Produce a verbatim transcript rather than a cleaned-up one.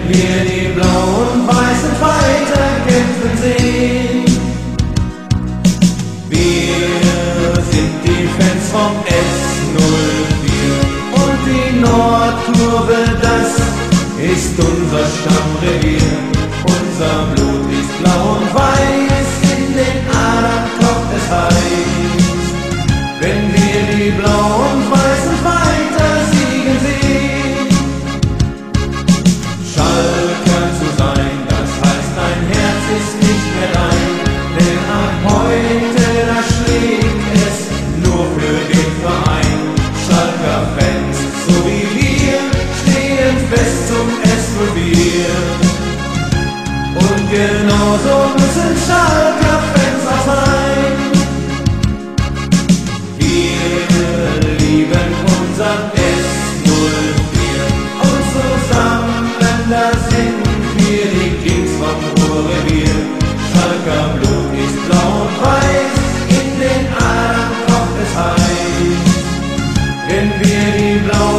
wir die Blau-und-Weißen weiter kämpfen sehen. Wir sind die Fans vom S null vier und die Nordkurve, das ist unser Stammrevier. Unser Blut ist blau und weiß, in den Adern kocht es heiß. Wenn wir die Blau-und-Weißen weiter siegen sehen. Schalker zu sein, das heißt, dein Herz ist nicht mehr dein, denn ab heute, da schlägt es nur für den Verein. Schalker Fans, so wie wir, stehen fest zum S null vier. Und genauso müssen Schalker Fans auch sein. Wir lieben unser S null vier und zusammen, da sind wir die Kings vom Ruhrrevier. Schalker Blut ist blau und weiß, in den Adern kocht es heiß. Wenn wir die Blau